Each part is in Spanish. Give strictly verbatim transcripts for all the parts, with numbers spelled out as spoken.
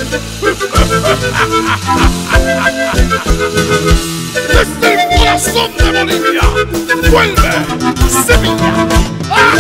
Desde el corazón de Bolivia, vuelve Sevilla. ¡Ah!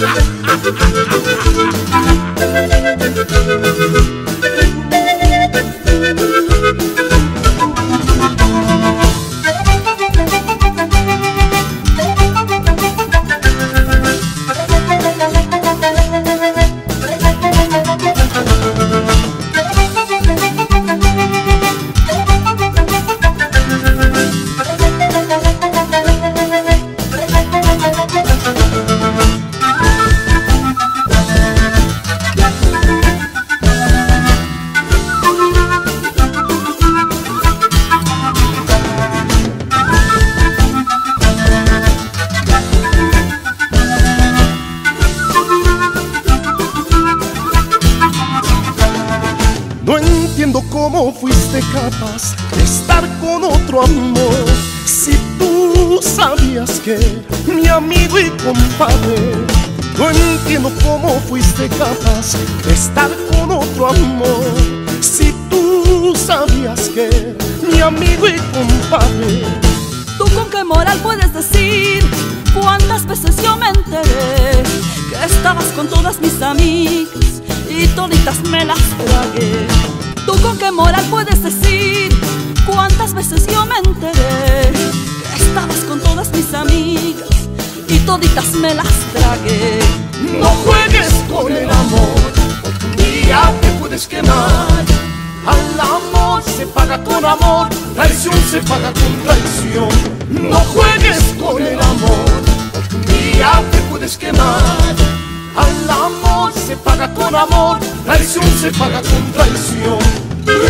No entiendo cómo fuiste capaz de estar con otro amor, si tú sabías que era mi amigo y compadre. No entiendo cómo fuiste capaz de estar con otro amor, si tú sabías que era mi amigo y compadre. ¿Tú con qué moral puedes decir cuántas veces yo me enteré que estabas con todas mis amigas y toditas me las tragué? ¿Tú con qué moral puedes decir cuántas veces yo me enteré que estabas con todas mis amigas y toditas me las tragué? No juegues con el amor, porque un día te puedes quemar. Al amor se paga con amor, traición se paga con traición. No juegues con el amor, porque un día te puedes quemar. Al amor se paga con amor, traición se paga con traición.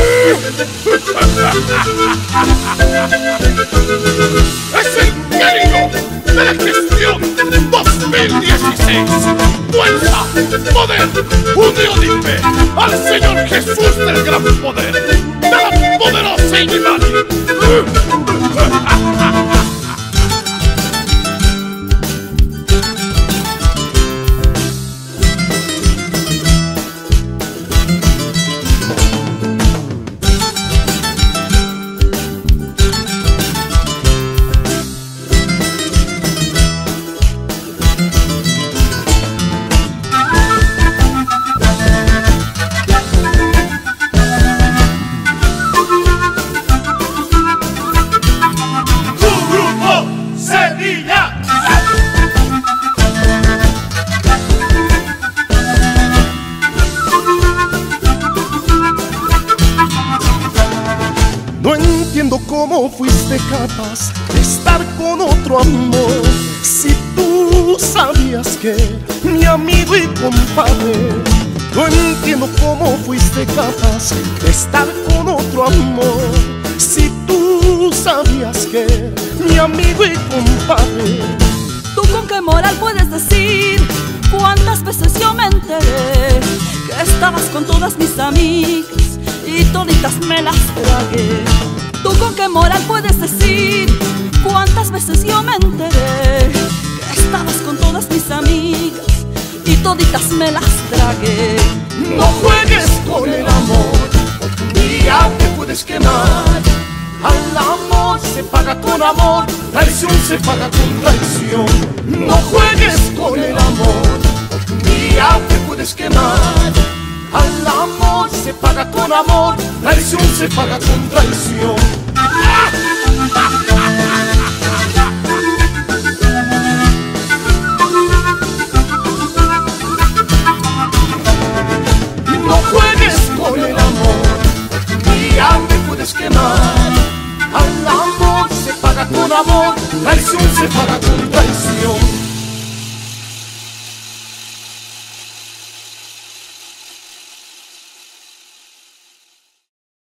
Es el querido de la gestión dos mil dieciséis. Fuerza, poder, unión y fe al Señor Jesús del gran poder, de la poderosa Illimani. No entiendo cómo fuiste capaz de estar con otro amor, si tú sabías que era mi amigo y compadre. No entiendo cómo fuiste capaz de estar con otro amor, si tú sabías que era mi amigo y compadre. ¿Tú con qué moral puedes decir cuántas veces yo me enteré que estabas con todas mis amigas y toditas me las tragué? ¿Tú con qué moral puedes decir cuántas veces yo me enteré que estabas con todas mis amigas y toditas me las tragué? No juegues con el amor, porque un día te puedes quemar. Al amor se paga con amor, traición se paga con traición. No juegues con el amor, porque un día te puedes quemar. Al amor se paga con amor, traición se paga con traición. No juegues con el amor, porque un día te puedes quemar. Al amor se paga con amor, traición se paga con traición.